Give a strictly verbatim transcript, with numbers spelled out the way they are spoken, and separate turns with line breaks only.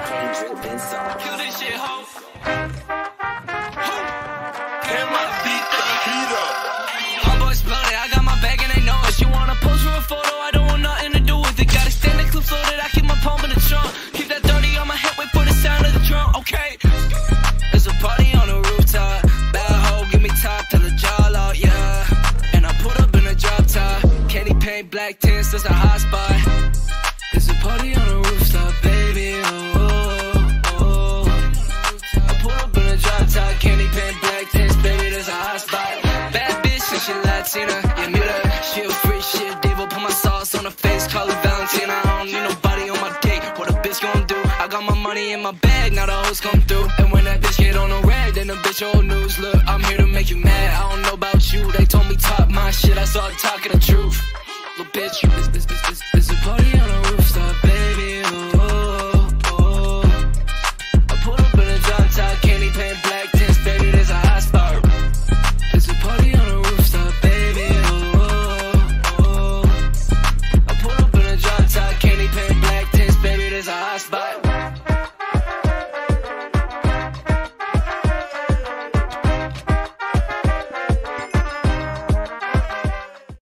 Kill this shit, ho. Ho. Damn, my beat the heat up. Homeboys blooded, I got my bag and they know it. You wanna pose for a photo, I don't want nothing to do with it. Got extended clips loaded, I keep my palm in the trunk. Keep that thirty on my hip, wait for the sound of the drum, okay? There's a party on the rooftop. Bad hoe, give me top till the jaw out, yeah. And I put up in a drop top. Candy paint, black tints, there's a hot spot. There's a party on the rooftop, baby, oh, oh, oh. I pull up in a drop top, candy paint, black tints, baby, there's a hot spot. Bad bitch, and she Latina, you knew that. She a free shit, diva, put my sauce on her face, call her Valentina. I don't need nobody on my dick, what a bitch gon' do? I got my money in my bag, now the hoes come through. And when that bitch get on the rag, then the bitch old news. Look, I'm here to make you mad, I don't know about you. They told me talk my shit, I started talking the truth. Little bitch, this, this, this, this, this a party